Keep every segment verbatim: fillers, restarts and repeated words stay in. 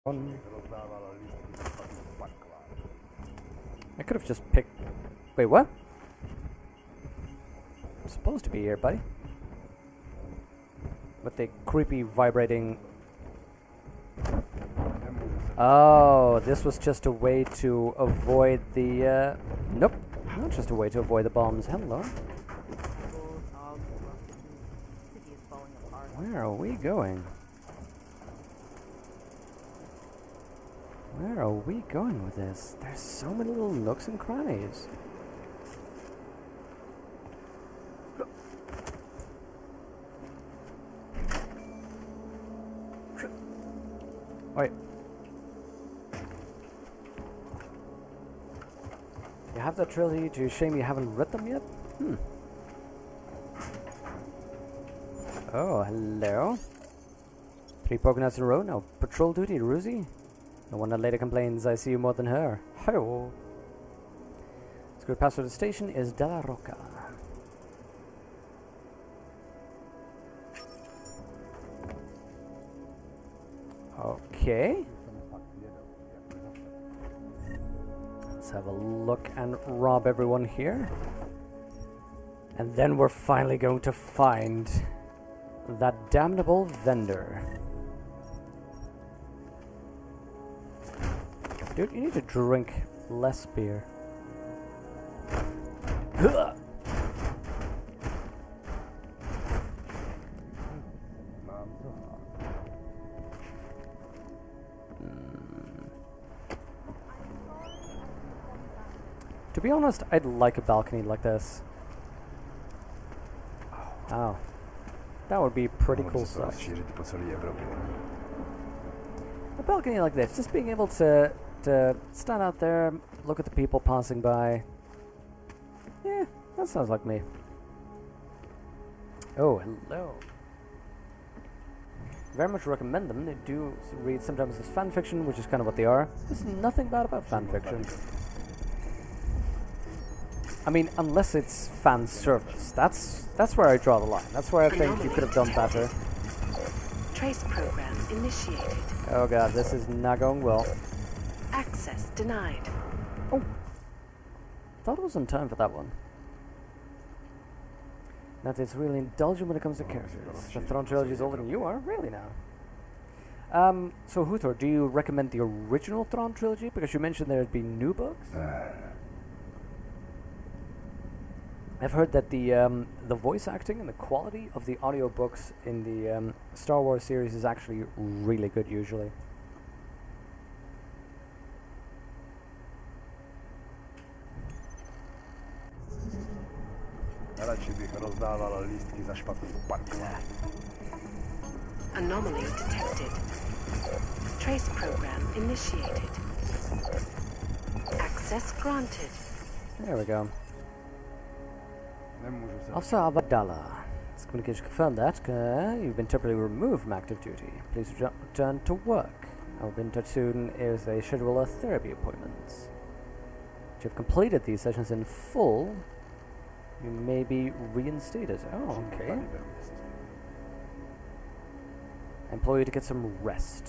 One. I could have just picked... Wait, what? I'm supposed to be here, buddy. With the creepy vibrating... Oh, this was just a way to avoid the... Uh... Nope, not just a way to avoid the bombs. Hello. Where are we going? Where are we going with this? There's so many little nooks and crannies. Wait. You have that trilogy, to shame you haven't read them yet? Hmm. Oh, hello. Three Pokénuts in a row, now patrol duty, Ruzy. No one that later complains I see you more than her. Hi-oh. Secret password to the station is Della Rocca. Okay. Let's have a look and rob everyone here. And then we're finally going to find that damnable vendor. Dude, you need to drink less beer. Mm. To be honest, I'd like a balcony like this. Wow. That would be pretty cool stuff. A balcony like this, just being able to to stand out there, look at the people passing by. Yeah, that sounds like me. Oh, hello. Very much recommend them. They do read sometimes as fan fiction, which is kind of what they are. There's nothing bad about fan fiction. I mean, unless it's fan service. That's that's where I draw the line. That's where I think you could have done better. Trace program initiated. Oh god, this is not going well. Access denied. Oh. Thought it was on time for that one. That is really indulgent when it comes to characters. The Thrawn trilogy is older than you are, really now. Um, so Huthor, do you recommend the original Thrawn trilogy? Because you mentioned there'd be new books. I've heard that the um, the voice acting and the quality of the audiobooks in the um, Star Wars series is actually really good usually. Anomaly detected. Trace program initiated. Access granted. There we go. Officer Avadala. This communication confirmed that uh, you've been temporarily removed from active duty. Please return to work. I will be in touch soon as they schedule a therapy appointments. If you've completed these sessions in full, you may be reinstated. Oh, okay. I implore you to get some rest.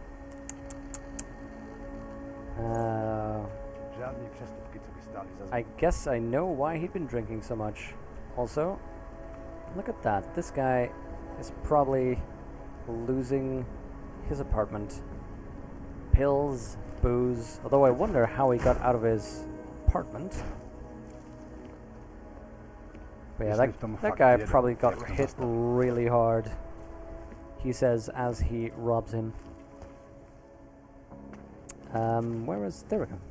Uh, I guess I know why he'd been drinking so much. Also, look at that. This guy is probably losing his apartment. Pills, booze. Although I wonder how he got out of his apartment. But yeah, that, that guy probably got hit really hard. He says as he robs him. Um, where is... There we go.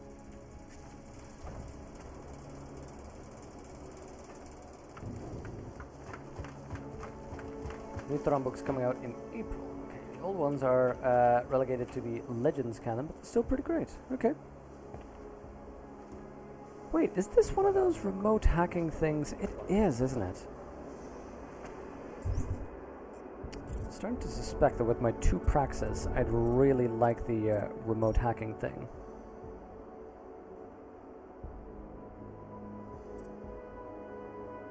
New Thrawn books coming out in April. Okay, the old ones are uh, relegated to the Legends canon, but still pretty great. Okay. Wait, is this one of those remote hacking things? It is, isn't it? I'm starting to suspect that with my two praxis, I'd really like the uh, remote hacking thing.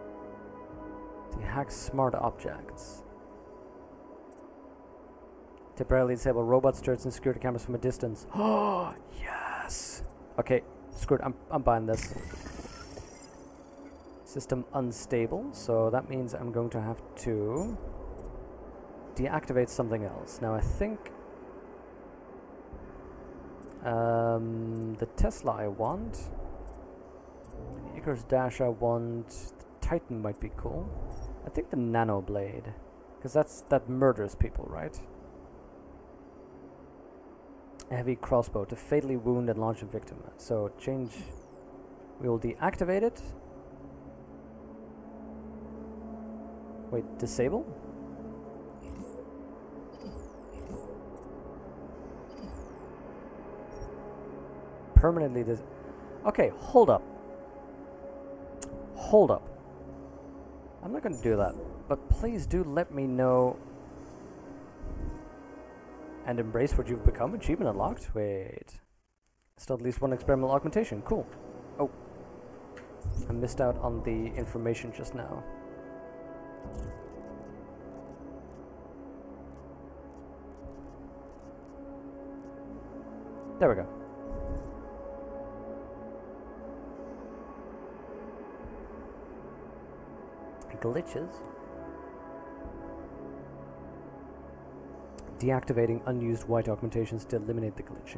The hack smart objects. Temporarily disable robots, turrets, and security cameras from a distance. Oh, yes! Okay, screw it. I'm, I'm buying this. System unstable, so that means I'm going to have to deactivate something else. Now, I think um, the Tesla I want, the Icarus Dash I want, the Titan might be cool. I think the Nano Blade, because that's that murders people, right? A heavy crossbow to fatally wound and launch a victim. So change. We will deactivate it. Wait, disable? Permanently dis- Okay, hold up. Hold up. I'm not going to do that, but please do let me know and embrace what you've become. Achievement unlocked. Wait. Still at least one experimental augmentation. Cool. Oh. I missed out on the information just now. There we go. Glitches. Deactivating unused white augmentations to eliminate the glitching.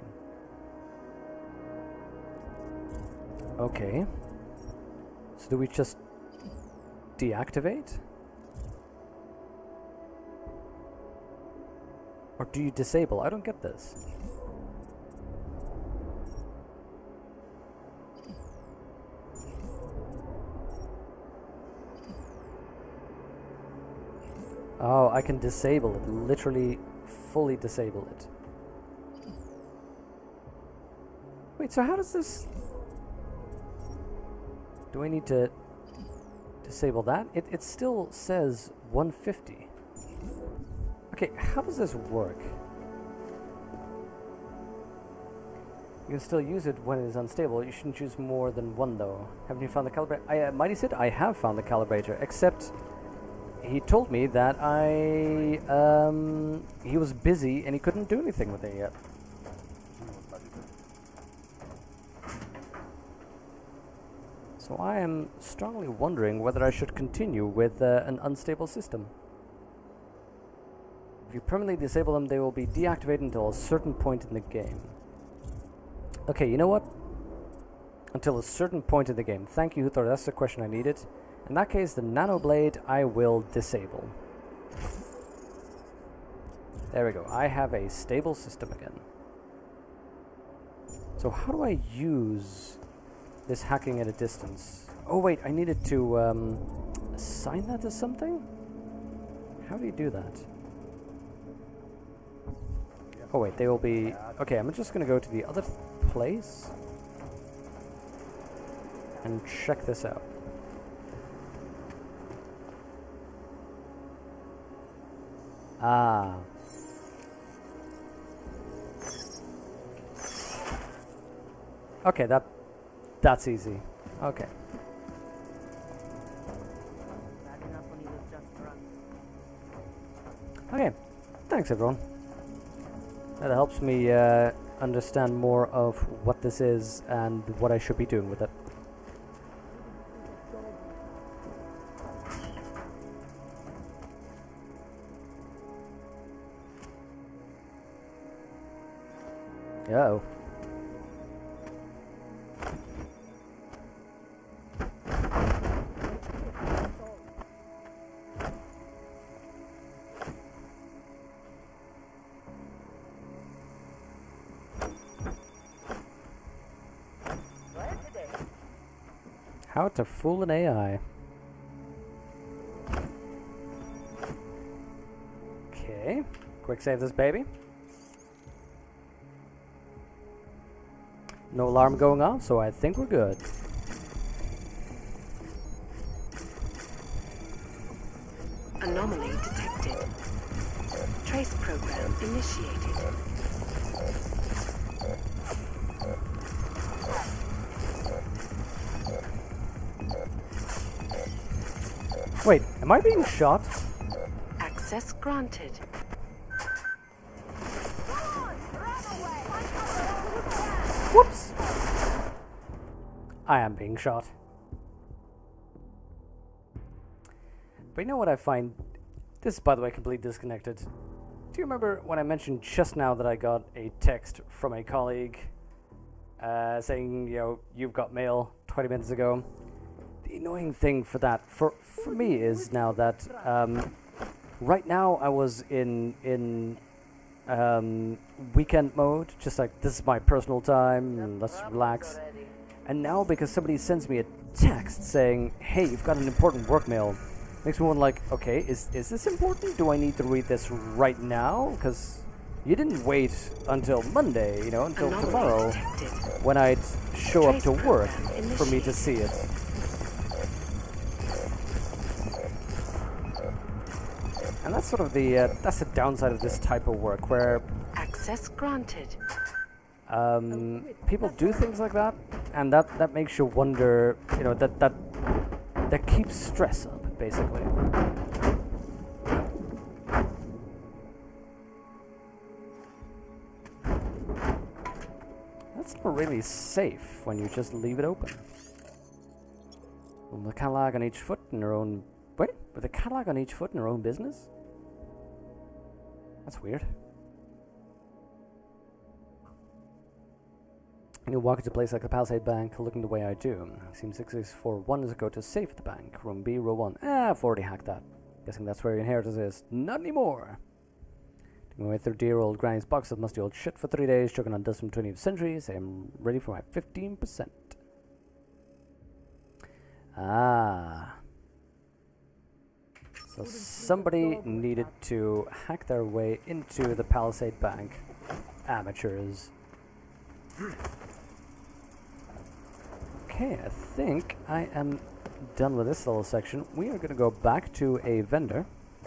Okay. So do we just deactivate? Or do you disable? I don't get this. Oh, I can disable it. Literally, fully disable it. Wait, so how does this... Do I need to disable that? It, it still says one fifty. Okay, how does this work? You can still use it when it is unstable. You shouldn't choose more than one, though. Haven't you found the calibrator? I, uh, Mighty Sid, I have found the calibrator, except... He told me that I, um, he was busy and he couldn't do anything with it yet. So I am strongly wondering whether I should continue with uh, an unstable system. If you permanently disable them, they will be deactivated until a certain point in the game. Okay, you know what? Until a certain point in the game. Thank you, Huthor. That's the question I needed. In that case, the Nano Blade I will disable. There we go. I have a stable system again. So how do I use this hacking at a distance? Oh wait, I needed to um, assign that to something? How do you do that? Oh wait, they will be... Okay, I'm just going to go to the other place and check this out. Ah. Okay, that that's easy. Okay. Okay. Thanks, everyone. That helps me uh, understand more of what this is and what I should be doing with it. Uh-oh. How to fool an A I. Okay. Quick save this baby. No alarm going off, so I think we're good. Anomaly detected. Trace program initiated. Wait, am I being shot? Access granted. Whoops! I am being shot. But you know what I find? This is, by the way, completely disconnected. Do you remember when I mentioned just now that I got a text from a colleague uh, saying, you know, you've got mail twenty minutes ago? The annoying thing for that, for, for me, is now that um, right now I was in in um, weekend mode, just like this is my personal time, and let's relax. And now because somebody sends me a text saying, hey, you've got an important work mail, makes me wonder, like, okay, is, is this important? Do I need to read this right now? Because you didn't wait until Monday, you know, until Anomaly tomorrow, detected. when I'd show up to Trace work program for me to see it. And that's sort of the, uh, that's the downside of this type of work, where Access granted. um, people do things like that, and that, that makes you wonder, you know, that, that, that keeps stress up, basically. That's not really safe when you just leave it open. With the catalog on each foot in their own... Wait, with the catalog on each foot in their own business? That's weird. And you walk into a place like the Palisade Bank looking the way I do. Seems six six four one is a go to safe at the bank. Room B, row one. Ah, I've already hacked that. Guessing that's where your inheritance is. Not anymore. Taking away thirty year old granny's box of musty old shit for three days, choking on dust from twentieth century. Say I'm ready for my fifteen percent. Ah. So somebody needed to hack their way into the Palisade Bank. Amateurs. Okay, I think I am done with this little section. We are going to go back to a vendor.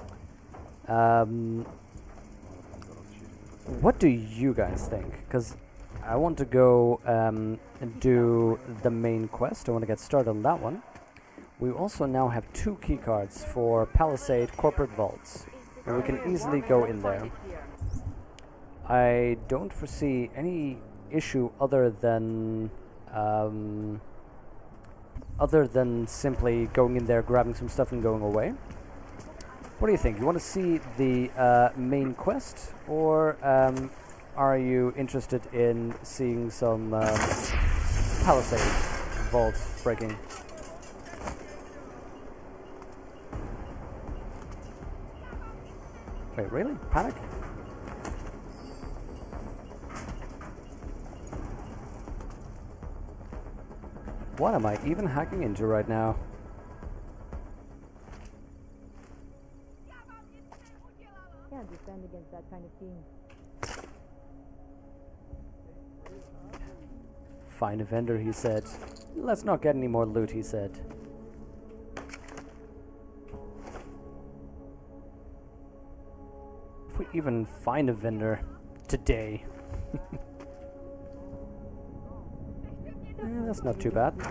Um, what do you guys think? Because I want to go um, and do the main quest. I want to get started on that one. We also now have two keycards for Palisade Corporate Vaults, and we can easily go in there. I don't foresee any issue other than um, other than simply going in there, grabbing some stuff and going away. What do you think? You want to see the uh, main quest, or um, are you interested in seeing some um, Palisade Vault breaking? Wait, really? Panic? What am I even hacking into right now? Can't defend against that kind of thing. Find a vendor, he said. Let's not get any more loot, he said. If we even find a vendor today. Eh, that's not too bad.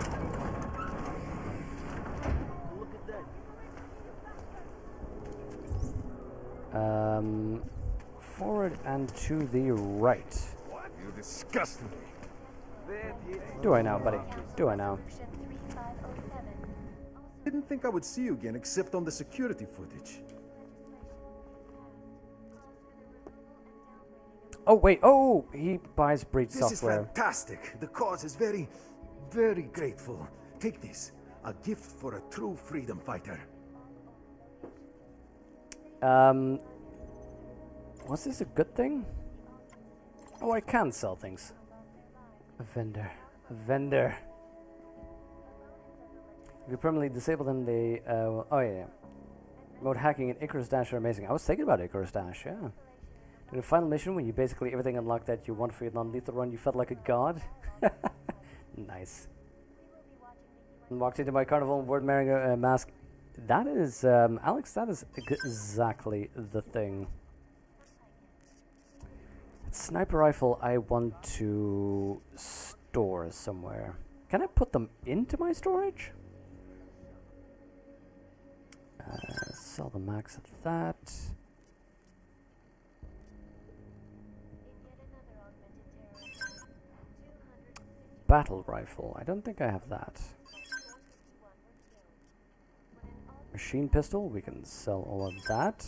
Um, forward and to the right. You disgust me. Do I now, buddy? Do I now? Didn't think I would see you again except on the security footage. Oh, wait. Oh, he buys breach This software. is fantastic. The cause is very, very grateful. Take this. A gift for a true freedom fighter. Um, was this a good thing? Oh, I can sell things. A vendor. A vendor. If you permanently disable them, they... Uh, oh, yeah, yeah. Remote hacking and Icarus Dash are amazing. I was thinking about Icarus Dash, yeah. In the final mission, when you basically everything unlocked that you want for your non-lethal run, you felt like a god. Nice. And walked into my carnival and word wearing a uh, mask. That is, um, Alex, that is exactly the thing. Sniper rifle I want to store somewhere. Can I put them into my storage? Uh, sell the max of that. battle rifle. I don't think I have that. Machine pistol, we can sell all of that.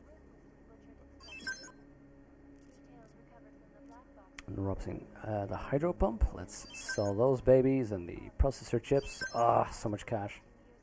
And Robson, uh, the hydro pump, let's sell those babies, and the processor chips. Ah, so much cash.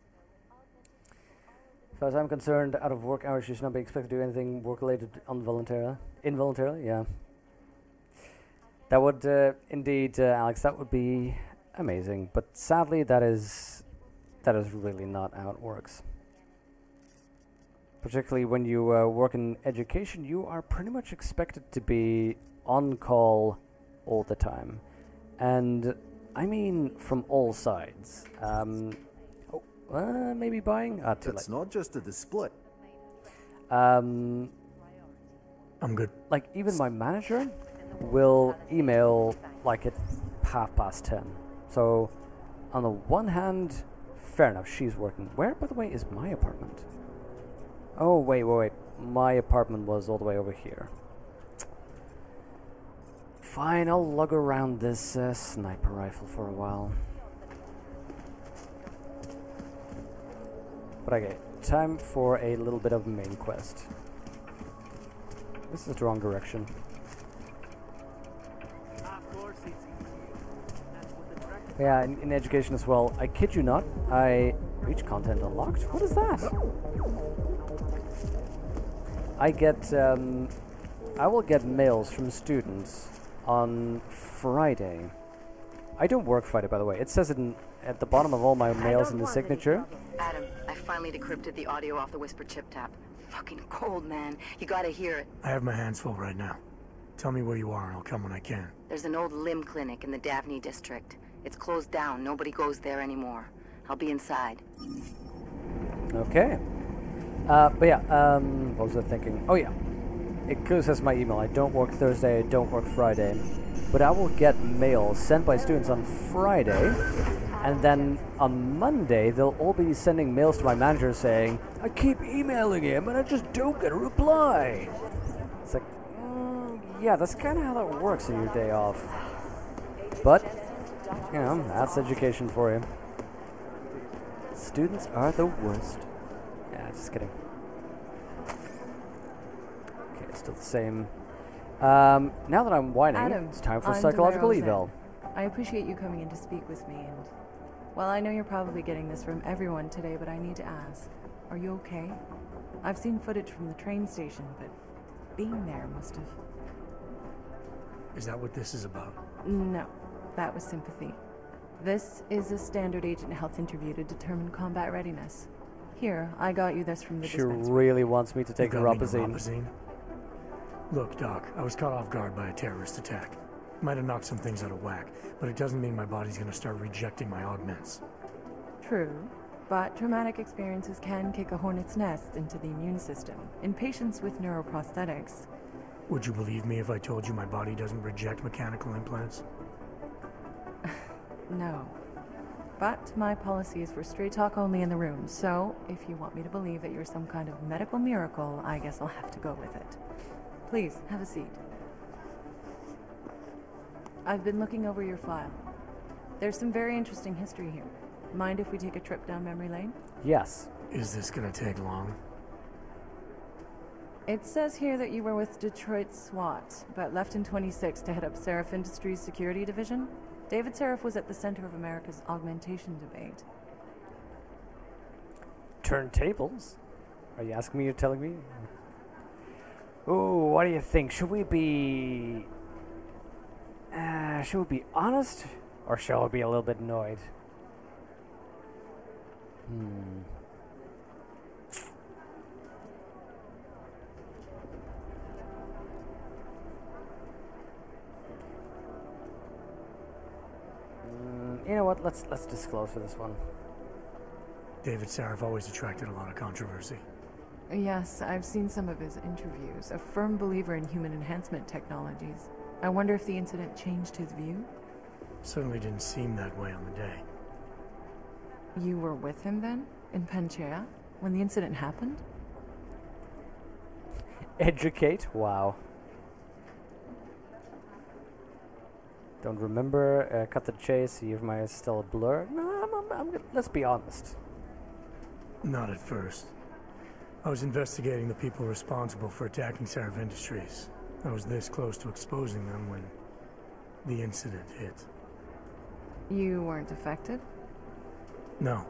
As far as I'm concerned, out of work hours, you should not be expected to do anything work-related involuntarily. Involuntarily, yeah. That would, uh, indeed, uh, Alex, that would be amazing. But sadly, that is, that is really not how it works. Particularly when you uh, work in education, you are pretty much expected to be on call all the time. And I mean from all sides. Um, oh, uh, maybe buying? Ah, too That's late. not just a display. Um, I'm good. like, even my manager will email like at half past ten. So, on the one hand, fair enough, she's working. Where, by the way, is my apartment? Oh, wait, wait, wait. My apartment was all the way over here. Fine, I'll lug around this uh, sniper rifle for a while. But okay, time for a little bit of main quest. This is the wrong direction. Yeah, in, in education as well. I kid you not, I... Reach content unlocked? What is that? I get, um... I will get mails from students on Friday. I don't work Friday, by the way. It says it in, at the bottom of all my mails in the signature. Adam, I finally decrypted the audio off the Whisper chip tap. Fucking cold, man. You gotta hear it. I have my hands full right now. Tell me where you are and I'll come when I can. There's an old limb clinic in the Daphne district. It's closed down. Nobody goes there anymore. I'll be inside. Okay. Uh, but yeah, um, what was I thinking? Oh yeah. It clearly says my email. I don't work Thursday, I don't work Friday. But I will get mail sent by students on Friday. And then on Monday, they'll all be sending mails to my manager saying, I keep emailing him and I just don't get a reply. It's like, mm, yeah, that's kind of how that works on your day off. But, you know, that's education for you. Students are the worst. Yeah, just kidding. Okay, still the same. Um, now that I'm whining, Adam, it's time for I'm psychological Delaro eval. Zen. I appreciate you coming in to speak with me, and well, I know you're probably getting this from everyone today, but I need to ask, are you okay? I've seen footage from the train station, but being there must have... Is that what this is about? No, that was sympathy. This is a standard agent health interview to determine combat readiness. Here, I got you this from the She dispensary. really wants me to take the You got me the Ropazine. Ropazine? Look, Doc, I was caught off guard by a terrorist attack. Might have knocked some things out of whack, but it doesn't mean my body's gonna start rejecting my augments. True, but traumatic experiences can kick a hornet's nest into the immune system. In patients with neuroprosthetics, Would you believe me if I told you my body doesn't reject mechanical implants? no. But my policy is for straight talk only in the room, so if you want me to believe that you're some kind of medical miracle, I guess I'll have to go with it. Please, have a seat. I've been looking over your file. There's some very interesting history here. Mind if we take a trip down memory lane? Yes. Is this gonna take long? It says here that you were with Detroit SWAT, but left in twenty-six to head up Seraph Industries' security division. David Seraph was at the center of America's augmentation debate. Turntables? Are you asking me or telling me? Ooh, what do you think? Should we be... Uh, should we be honest? Or shall we be a little bit annoyed? Hmm. Mm, you know what? Let's let's disclose for this one. David Seraph always attracted a lot of controversy. Yes, I've seen some of his interviews. A firm believer in human enhancement technologies. I wonder if the incident changed his view? Certainly didn't seem that way on the day. You were with him then? In Panchea? When the incident happened? Educate? Wow. Don't remember. Uh, cut the chase. See if my eyes still a blur. No, I'm, I'm, I'm, gonna- let's be honest. Not at first. I was investigating the people responsible for attacking Sarif Industries. I was this close to exposing them when the incident hit. You weren't affected? No.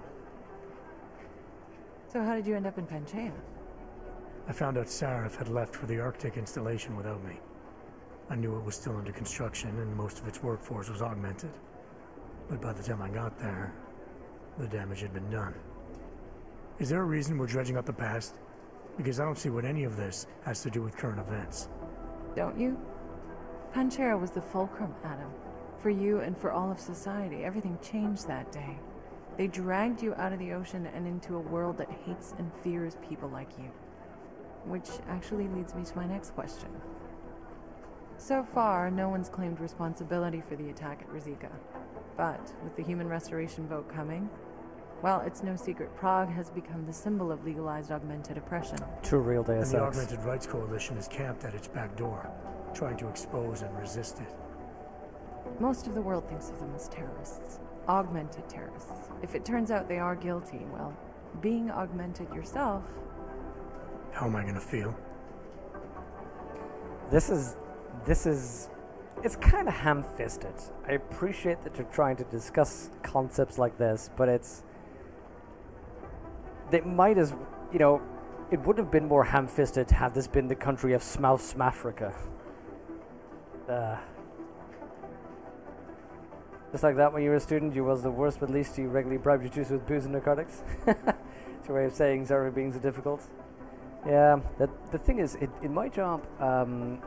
So how did you end up in Panchaea? I found out Sarif had left for the Arctic installation without me. I knew it was still under construction and most of its workforce was augmented. But by the time I got there, the damage had been done. Is there a reason we're dredging up the past? Because I don't see what any of this has to do with current events. Don't you? Panchaea was the fulcrum, Adam. For you and for all of society, everything changed that day. They dragged you out of the ocean and into a world that hates and fears people like you. Which actually leads me to my next question. So far, no one's claimed responsibility for the attack at Rizika. But with the human restoration vote coming, well, it's no secret Prague has become the symbol of legalized augmented oppression. Too real And Deus the Ex. Augmented Rights Coalition is camped at its back door, trying to expose and resist it. Most of the world thinks of them as terrorists. Augmented terrorists. If it turns out they are guilty, well, being augmented yourself... How am I gonna feel? This is, this is, it's kind of ham-fisted. I appreciate that you're trying to discuss concepts like this, but it's, they might as, you know, it would have been more ham-fisted had this been the country of Smouth Smafrica. Uh, just like that when you were a student, you was the worst, but at least you regularly bribed your juice with booze and narcotics. It's your way of saying sorry being so difficult. Yeah, the, the thing is, it, in my job, um,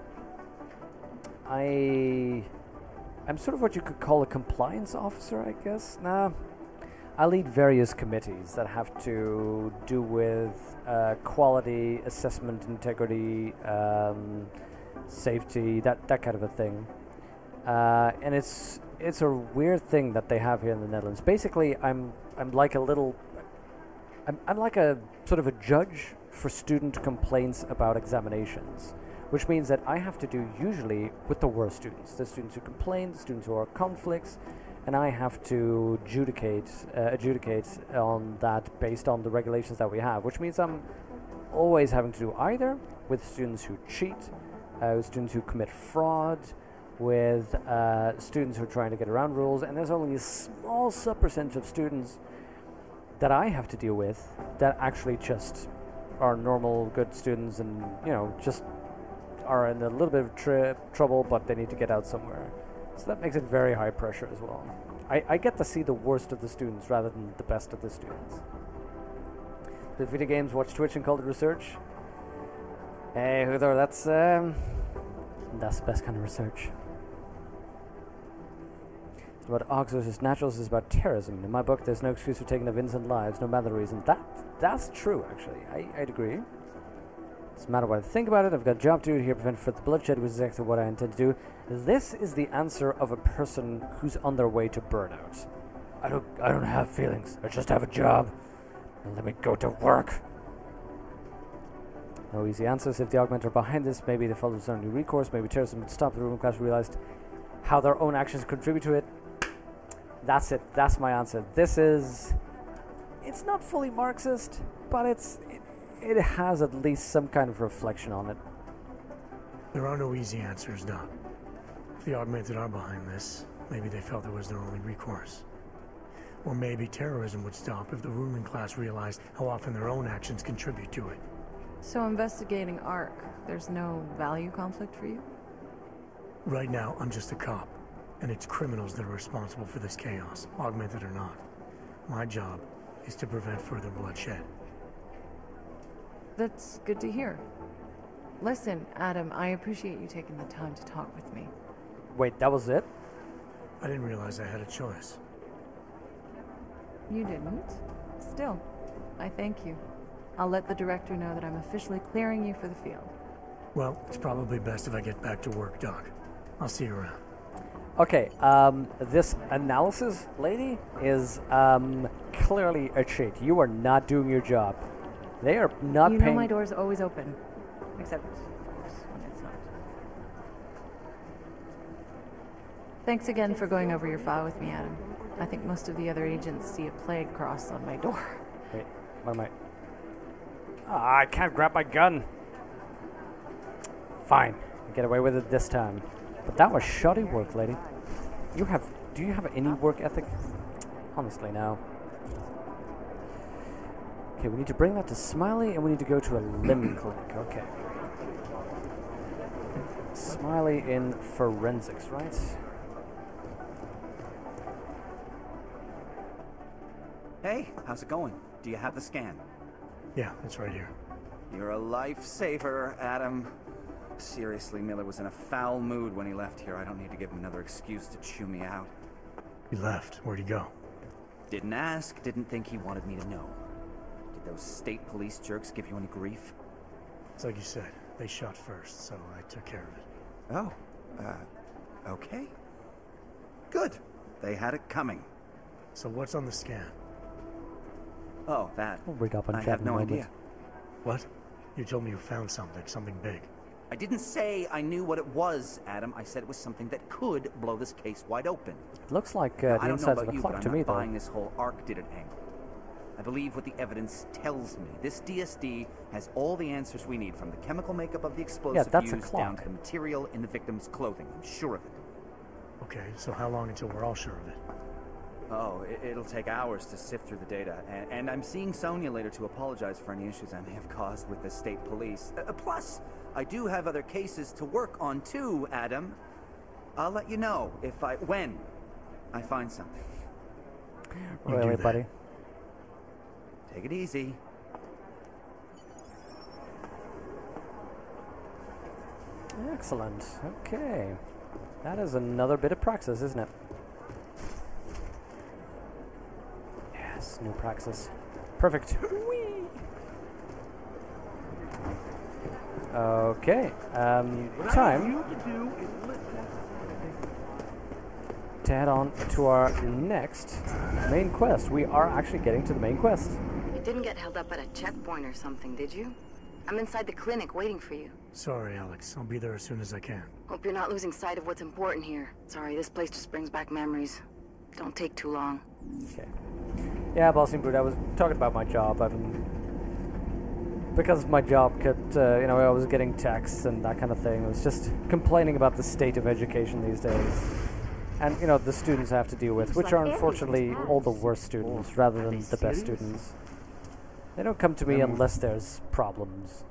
I, I'm sort of what you could call a compliance officer, I guess. Nah, I lead various committees that have to do with uh, quality, assessment, integrity, um, safety, that, that kind of a thing. Uh, and it's it's a weird thing that they have here in the Netherlands. Basically, I'm I'm like a little, I'm I'm like a sort of a judge for student complaints about examinations, which means that I have to do usually with the worst students, the students who complain, the students who are conflicts, and I have to adjudicate uh, adjudicate on that based on the regulations that we have, which means I'm always having to do either with students who cheat, uh, students who commit fraud, with uh, students who are trying to get around rules, and there's only a small sub percentage of students that I have to deal with that actually just are normal, good students, and you know just are in a little bit of tri trouble, but they need to get out somewhere. So that makes it very high pressure as well. I, I get to see the worst of the students rather than the best of the students. Play video games, watch Twitch, and call it research. Hey, Hudor, that's um, that's the best kind of research. It's about Augs versus Naturals. It's about terrorism. In my book, there's no excuse for taking of innocent lives, no matter the reason. That that's true, actually. I, I'd agree. Doesn't matter what I think about it. I've got a job to do here, prevent further bloodshed, which is exactly what I intend to do. This is the answer of a person who's on their way to burnout. I don't, I don't have feelings. I just have a job. And let me go to work. No easy answers. If the augment are behind this, maybe they followed only recourse. Maybe terrorism would stop. The ruling class realized how their own actions contribute to it. That's it. That's my answer. This is... It's not fully Marxist, but it's... It, it has at least some kind of reflection on it. There are no easy answers, Doc. If the augmented are behind this, maybe they felt it was their only recourse. Or maybe terrorism would stop if the ruling class realized how often their own actions contribute to it. So investigating ARC, there's no value conflict for you? Right now, I'm just a cop, and it's criminals that are responsible for this chaos, augmented or not. My job is to prevent further bloodshed. That's good to hear. Listen, Adam, I appreciate you taking the time to talk with me. Wait, that was it? I didn't realize I had a choice. You didn't? Still, I thank you. I'll let the director know that I'm officially clearing you for the field. Well, it's probably best if I get back to work, Doc. I'll see you around. Okay, um, this analysis lady is um, clearly a cheat. You are not doing your job. They are not you paying... know my door's always open. Except, of course, when it's not. Thanks again for going over your file with me, Adam. I think most of the other agents see a plague cross on my door. Wait, what am I? Ah, I can't grab my gun. Fine, I get away with it this time. But that was shoddy work, lady. You have, do you have any work ethic? Honestly, no. Okay, we need to bring that to Smiley, and we need to go to a limb clinic. Okay. Smiley in forensics, right? Hey, how's it going? Do you have the scan? Yeah, it's right here. You're a lifesaver, Adam. Seriously, Miller was in a foul mood when he left here. I don't need to give him another excuse to chew me out. He left. Where'd he go? Didn't ask, didn't think he wanted me to know. Did those state police jerks give you any grief? It's like you said. They shot first, so I took care of it. Oh, uh, okay. Good. They had it coming. So what's on the scan? Oh, that. We'll read up on I chat have in a no moment. idea. What? You told me you found something, something big. I didn't say I knew what it was, Adam. I said it was something that could blow this case wide open. It looks like uh, Now, the I don't know insides of about a you, clock but to I'm me, not though. buying this whole arc did it angle. I believe what the evidence tells me. This D S D has all the answers we need, from the chemical makeup of the explosive that's a used down clock. to the material in the victim's clothing. I'm sure of it. Okay, so how long until we're all sure of it? Oh, it, it'll take hours to sift through the data, and, and I'm seeing Sonia later to apologize for any issues I may have caused with the state police. Uh, plus, I do have other cases to work on too, Adam. I'll let you know if I, when I find something. You Really, do that. buddy? Take it easy. Excellent. Okay. That is another bit of praxis, isn't it? Yes, new praxis. Perfect. Whee! Okay. Um, time to head on to our next main quest. We are actually getting to the main quest. You didn't get held up at a checkpoint or something, did you? I'm inside the clinic waiting for you. Sorry, Alex. I'll be there as soon as I can. Hope you're not losing sight of what's important here. Sorry, this place just brings back memories. Don't take too long. Okay. Yeah, Bossing Brute, I was talking about my job. I mean, because my job kept, uh, you know, I was getting texts and that kind of thing. I was just complaining about the state of education these days. And, you know, the students I have to deal with, which are unfortunately all the worst students rather than the best students. They don't come to me unless there's problems.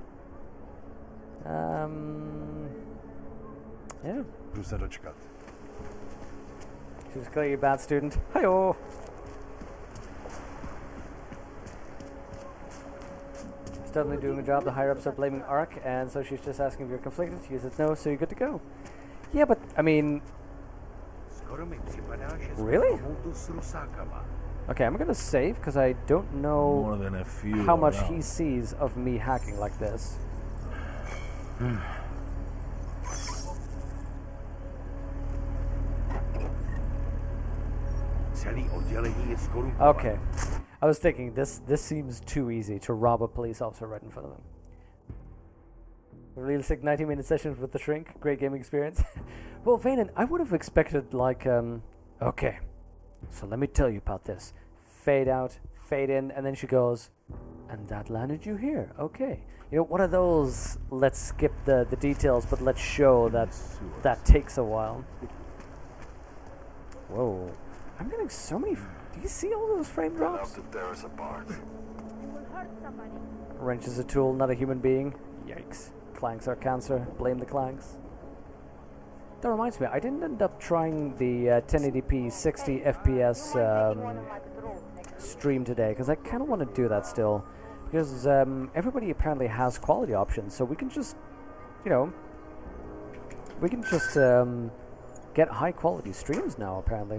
Um, yeah. She's clearly a bad student. Hi-oh! She's definitely doing a job. The higher-ups are blaming Ark, and so she's just asking if you're conflicted. She says no, so you're good to go. Yeah, but, I mean... Really? Okay, I'm gonna save, because I don't know More than a few how much around. he sees of me hacking like this. Okay. I was thinking, this this seems too easy to rob a police officer right in front of them. Realistic ninety minute sessions with the shrink, great gaming experience. Well, Vanan, I would have expected like, um, okay, so let me tell you about this. Fade out, fade in, and then she goes, and that landed you here, okay. You know, one of those, let's skip the, the details, but let's show that that takes a while. Whoa. I'm getting so many, f do you see all those frame drops? Wrench is a tool, not a human being. Yikes. Clanks are cancer, blame the clanks. That reminds me, I didn't end up trying the uh, ten eighty p sixty F P S um, stream today, because I kind of want to do that still. Because um, everybody apparently has quality options, so we can just, you know, we can just um, get high quality streams now, apparently.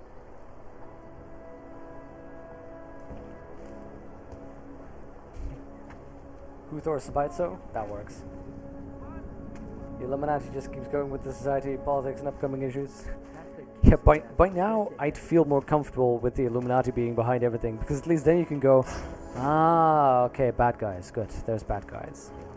Who Thor's the bite so? That works. The Illuminati just keeps going with the society, politics, and upcoming issues. Yeah, by, by now, I'd feel more comfortable with the Illuminati being behind everything, because at least then you can go, ah, okay, bad guys, good, there's bad guys.